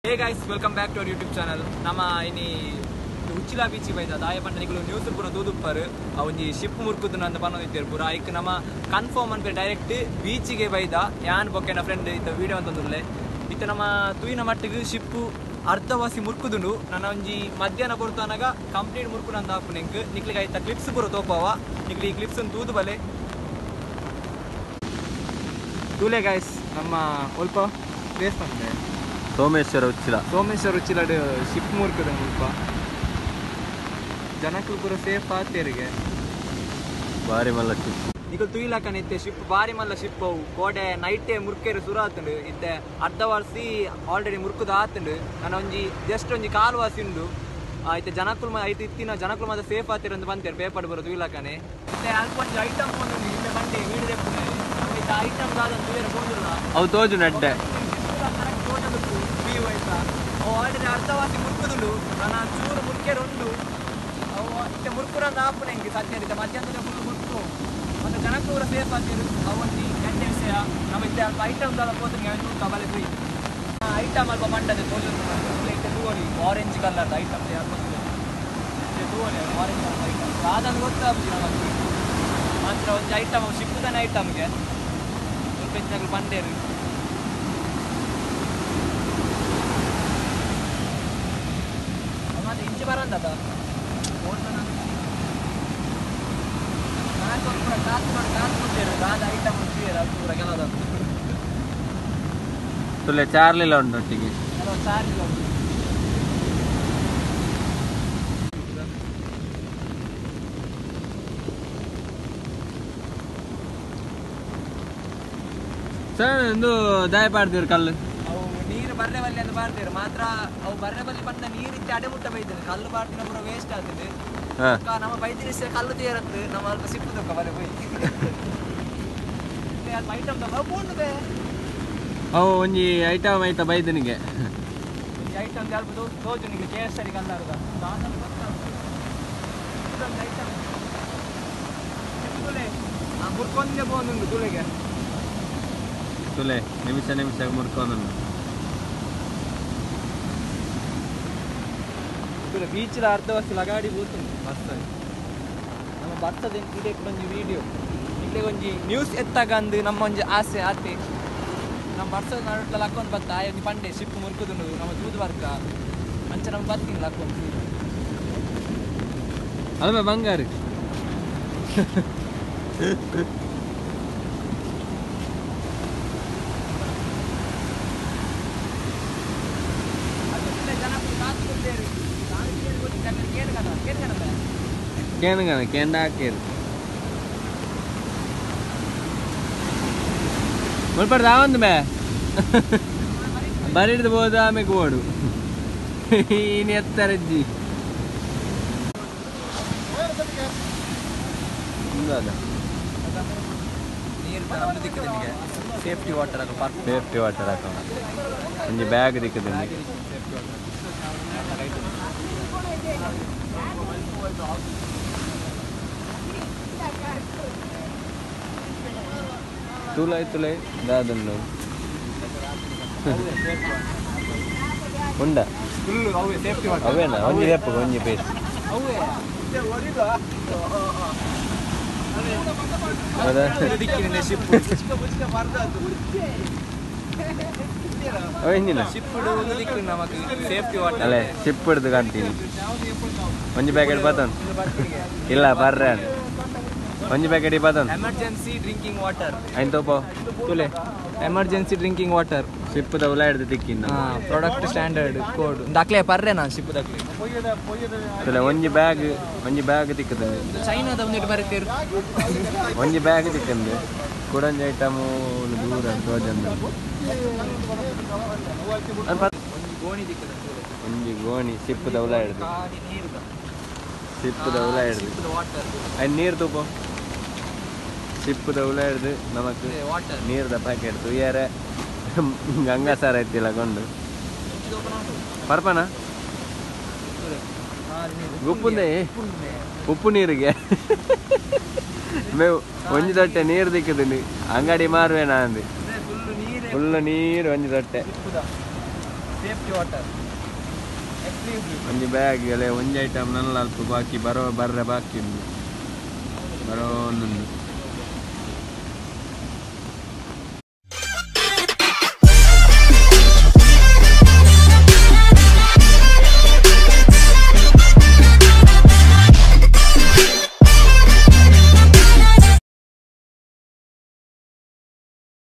Hey guys, welcome back to our YouTube channel. Nama ini Uchila beach ಗೆ ಬೈದ ದಾಯ ಪಂಡನಿಗಳು news ಪುರ ತೂದುಪ್ಪರು ಅವೊಂಜಿ ship ಮುರ್ಕುದು ಅಂತ ಪನ್ನೋದಿತ್ತೇರು ಪುರ ಐಕ್ ನಮ್ಮ ಕನ್ಫರ್ಮ್ ಅನ್ಪೆ ಡೈರೆಕ್ಟ್ ಬೀಚ್ ಗೆ ಬೈದ ಯಾನ್ ಬೊಕ್ಕೆನ ಫ್ರೆಂಡ್ ಇತ್ತ ವಿಡಿಯೋ ಅಂತಂದುಲ್ಲೆ ಇತ್ತ ನಮ್ಮ ತೂಯಿನ ಮಟ್ಟಿಗೆ ಶಿಪ್ ಅರ್ಧವಾಸಿ ಮುರ್ಕುದುಂಡು ನನ್ನ ಒಂಜಿ ಮಧ್ಯಾಹ್ನ ಕೊಡ್ತಾನಾಗ ಕಂಪ್ಲೀಟ್ ಮುರ್ಕುಡು ಅಂತ ಹಾಪುನೆಂಕ್ ನಿಕ್ಲಿಗೆ ಐತ ಕ್ಲಿಪ್ಸ್ ಪುರ ತೋಪವ ನಿಕ್ಲಿ ಈ ಕ್ಲಿಪ್ಸ್ ತೂದು ಬಲೆ ತೂಲೆ ಗೈಸ್ ನಮ್ಮ ಸ್ವಲ್ಪ ಪ್ಲೇಸ್ ಬಂದೆ ಸೋಮೇಶ್ವರ ಉಚ್ಚಿಲ ಶಿಪ್ ಮುರ್ಕದ ಸ್ವಲ್ಪ ಜನಕ್ಕೂ ಪೂರ ಸೇಫ್ ಆತೇರಿಗೆ ಬಾರಿ ಮಲ್ಲ ಶಿಪ್ ಈಗ ತುಯಿಲಕ್ಕನಿತ್ತೆ ಶಿಪ್ ಬಾರಿ ಮಲ್ಲ ಶಿಪ್ ಅವು ಕೋಡೆ ನೈಟೇ ಮುರ್ಕೇರು ಸುರ ಆತುಂಡು ಇತ್ತೆ ಅರ್ಧ ವರ್ಷಿ ಆಲ್ರೆಡಿ ಮುರ್ಕುದ ಆತುಂಡು ನಾನು ಒಂಜಿ ಜಸ್ಟ್ ಒಂಜಿ ಕಾಲು ವಾಸಿ ಉಂಡು ಇತ್ತೆ ಜನಕ್ಕಳು ಐತೆ ಇತ್ತಿನ ಜನಕ್ಕಳು ಮಾತ್ರ ಸೇಫ್ ಆತಿರ ಅಂತ ಬಂತೇರು ಪೇಪರ್ ಬರೋ ತುಯಿಲಕ್ಕನೆ ಇತ್ತೆ ಅಲ್ಪ ಒಂಜಿ ಐಟಮ್ ಬಂದು ಇತ್ತೆ ಬಂಡೆ ವೀಡಿಯೋ ತೆಪ್ಪುನೆ ಇತ್ತೆ ಐಟಮ್ ಆದಂತ ತುಯಿರ ಬೋದಿಲ್ಲ ಅವು ತೋಜು ನಡ್ಡೆ ಅವು ಆಲ್ರೆಡಿ ಅರ್ಧ ವಾಸಿ ಮುರ್ಕುದುಂಡು ನಾನು ಚೂರು ಮುರ್ಕೇರು ಉಂಡು ಅವು ಇತ್ತೆ ಮುರ್ಕುರಂದ ಆಪುನೆ ಹೆಂಗೆ ಸದ್ಯ ಇತ್ತೆ ಮಧ್ಯಾಹ್ನದ ಫುಲ್ ಮುರ್ಕು ಮತ್ತು ಜನಕ್ಕೂ ಕೂಡ ಸೇಫ್ ಆಗ್ತಿರು ಅವೊಂದು ಗಂಟೆ ವಿಷಯ ನಮ್ಮ ಇತ್ತೆ ಅಲ್ಪ ಐಟಮ್ಸ್ ಎಲ್ಲ ಹೋದ್ರೆ ಕಬಲೆ ಫ್ರೀ ಐಟಮ್ ಅಲ್ಪ ಬಂಡದೆ ತೋಜು ಇತ್ತೆ ತೂವಲಿ ಆರೆಂಜ್ ಕಲರ್ದ ಐಟಮ್ಸ್ ಯಾರು ತೂವಲಿ ಆರೆಂಜ್ ಕಲರ್ ಐಟಮ್ ಅದನ್ನು ಗೊತ್ತಾಗ್ತದೆ ನಮಗೆ ಮಾತ್ರ ಒಂದು ಐಟಮ್ ಸಿಕ್ಕುತ್ತಾನೆ ಐಟಮ್ಗೆ ಸ್ವಲ್ಪ ಹೆಚ್ಚಾಗಲು ಬಂಡೇರು ಮತ್ತೆ ಇಂಚು ಬರಂತದ ತುಲೆ ಚಾರ್ಲಿಲ್ಲ ಉಂಟು ಒಟ್ಟಿಗೆ ಸರ್ ಒಂದು ದಾಯ ಪಾಡ್ತೀರಿ ಕಲ್ಲು ಅವು ನೀರು ಬರ್ರೆ ಬಲ್ಲಿ ಅಂತ ಬಾರ್ತೀರಿ ಮಾತ್ರ ಅವು ಬರ್ರೆ ಬಲ್ಲಿ ಬಂದ ನೀರಿತ್ತೆ ಅಡೆಮುಟ್ಟ ಬೈತಾರೆ ಕಲ್ಲು ಬಾರ್ತಿನ ಪೂರ ವೇಸ್ಟ್ ಆಗ್ತದೆ ನಮ್ಮ ಬೈದಿರಿಸ ಕಲ್ಲು ತೀರತ್ತೆ ನಮ್ಮ ಅಲ್ಪ ಸಿಕ್ಕುದಕ್ಕ ಬಲೆ ಹೋಯ್ ಐಟಮ್ ಬೋಂಡುದೆ ಅವು ಒಂಜಿ ಐಟಮ್ ಐತ ಬೈದನಿಗೆ ಒಂಜಿ ಐಟಮ್ ಸ್ವಲ್ಪ ತೋಜು ನಿಮಗೆ ಕೇಸರಿ ಕಲ್ಲರ್ದ ಐಟಮ್ ತುಲೆ ಮುರ್ಕೊಂಡೆ ಬೋಂದುಂಡು ತುಳೆಗೆ ತುಲೆ ನಿಮಿಷ ಮುರ್ಕೊಂಡು ಬೀಚ್ಲ ಅರ್ಧ ವರ್ಷ ಲಗಾಡಿ ಹೋಗ್ತುಂಟು ಮಸ್ತ್ ನಮ್ಮ ಬರ್ತದ ಇದಕ್ಕೆ ಒಂಜಿ ವಿಡಿಯೋ ಇಲ್ಲಿಗೆ ಒಂಜಿ ನ್ಯೂಸ್ ಎತ್ತಾಗಂದು ನಮ್ಮ ಒಂಜಿ ಆಸೆ ಆತೆ ನಮ್ಮ ಬರ್ತದ ನಡುಟ್ಲ ಲಕ್ಕೊಂಡು ಬತ್ತ ಆಯೊಂದು ಪಂಡೆ ಶಿಪ್ ಮುರ್ಕುದುಂಡು ನಮ್ಮ ತೂದು ಬರ್ಕ ಅಂಚ ನಮ್ಮ ಬರ್ತೀನಿ ಲಕ್ಕೊಂಡು ಅದ ಬಂಗಾರ ಕೇಂದ ಹಾಕಿರು ಮುಲ್ಪಡ್ದು ಆವಂದು ಬೇ ಬರಿಡ್ದು ಬೋದು ಆಮೇಲೆ ಓಡು ಇನ್ನು ಎತ್ತರಜ್ಜಿ ಸೇಫ್ಟಿ ವಾಟರ್ ಹಾಕ ಒಂಜಿ ಬ್ಯಾಗ್ ದಿಕ್ಕದ ತುಲೈ ದಾದನ್ನು ಉಂಡ ಅವೇನಾ ಒಂಜಿ ರೆಪ್ಪ ಒಂಜಿ ಪೇಸ್ ಅಲ್ಲೇ ಶಿಪ್ ಹಿಡ್ದು ಕಾಣ್ತೀನಿ ಒಂಜಿ ಪ್ಯಾಕೆಟ್ ಬತನ್ ಇಲ್ಲ ಬರ್ರೆ ಒಂಜಿ ಪ್ಯಾಕೆಟ್ ಬತನ್ ಎಮರ್ಜೆನ್ಸಿ ಡ್ರಿಂಕಿಂಗ್ ವಾಟರ್ ಐನ್ ತೋಪ ತುಲೆ ಎಮರ್ಜೆನ್ಸಿ ಡ್ರಿಂಕಿಂಗ್ ವಾಟರ್ ಶಿಪ್ ಉಲ ಹಿಡ್ದು ತಿಕ್ಕಿನ ಪ್ರಾಡಕ್ಟ್ ಸ್ಟ್ಯಾಂಡರ್ಡ್ ಕೋಡ್ ದಾಖಲೆ ಪರ್ರೆ ನಾನು ಶಿಪ್ ದಾಖಲೆ ಒಂಜಿ ಬ್ಯಾಗ್ ತಿಕ್ಕದ ಚೈನಾದ ಒಂದಿಟ್ಟು ಬರೀತೀರು ಒಂಜಿ ಬ್ಯಾಗ್ ತಿಕ್ಕಂದು ಕುಡಂಜಿ ಐಟಮು ದೂರ ತೋಜಂದು ಒಂಜಿ ಗೋಣಿ ಶಿಪ್ ಉಲ ಹಿಡ್ದು ಅಯ್ಯ ನೀರು ತೂಪು ಶಿಪ್ ಉಲ ಹಿಡ್ದು ನಮಕ್ ನೀರ್ದ ಪ್ಯಾಕೆಟ್ ತುಯ್ಯಾರೆ ಗಂಗಾ ಸಾರ ಐತಿಲ್ಲ ಕೊಂಡು ಪರ್ಪನ ಗುಪ್ಪುಂದೆ ಉಪ್ಪು ನೀರಿಗೆ ಮೇವು ಒಂಜಿ ತೊಟ್ಟೆ ನೀರು ದಿಕ್ಕದಿನಿ ಅಂಗಡಿ ಮಾರುವೆ ನಾ ಅಂದು ಫುಲ್ ನೀರು ಒಂಜಿ ತೊಟ್ಟೆ ಸೇಫ್ಟಿ ವಾಟರ್ ಎಕ್ಸ್ಕ್ಲೂಸಿವ್ ಒಂಜಿ ಬ್ಯಾಗ್ ಎಲೆ ಒಂಜಿ ಐಟಮ್ ನನ್ನ ಅಲ್ಪ ಬಾಕಿ ಬರ್ರೆ ಬಾಕಿ ಉಂಡು ಬರೋ ಒಂದುಂಡು